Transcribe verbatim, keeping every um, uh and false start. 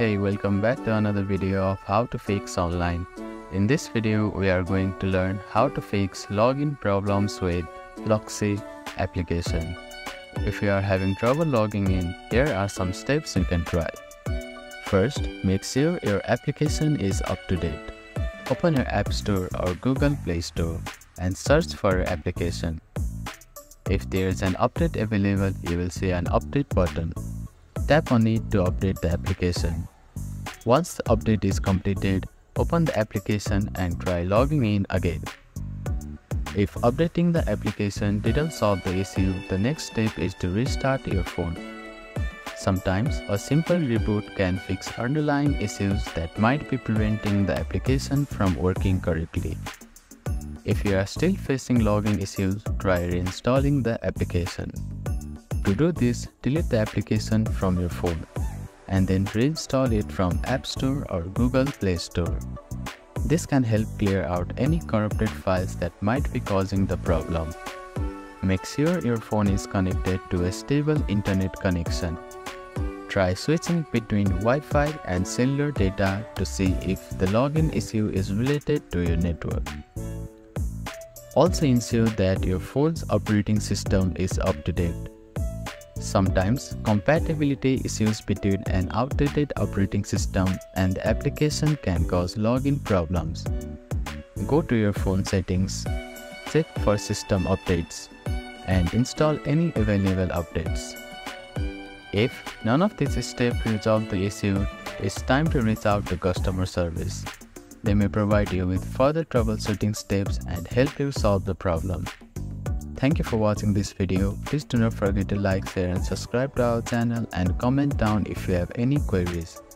Hey, welcome back to another video of how to fix online. In this video, we are going to learn how to fix login problems with Pluxee application. If you are having trouble logging in, here are some steps you can try. First, make sure your application is up to date. Open your App Store or Google Play Store and search for your application. If there is an update available, you will see an update button. Tap on it to update the application. Once the update is completed, open the application and try logging in again. If updating the application didn't solve the issue, the next step is to restart your phone. Sometimes a simple reboot can fix underlying issues that might be preventing the application from working correctly. If you are still facing login issues, try reinstalling the application. To do this, delete the application from your phone and then reinstall it from App Store or Google Play Store. This can help clear out any corrupted files that might be causing the problem. Make sure your phone is connected to a stable internet connection. Try switching between Wi-Fi and cellular data to see if the login issue is related to your network. Also ensure that your phone's operating system is up to date. Sometimes, compatibility issues between an outdated operating system and the application can cause login problems. Go to your phone settings, check for system updates, and install any available updates. If none of these steps resolve the issue, it's time to reach out to customer service. They may provide you with further troubleshooting steps and help you solve the problem. Thank you for watching this video. Please do not forget to like, share and subscribe to our channel and comment down if you have any queries.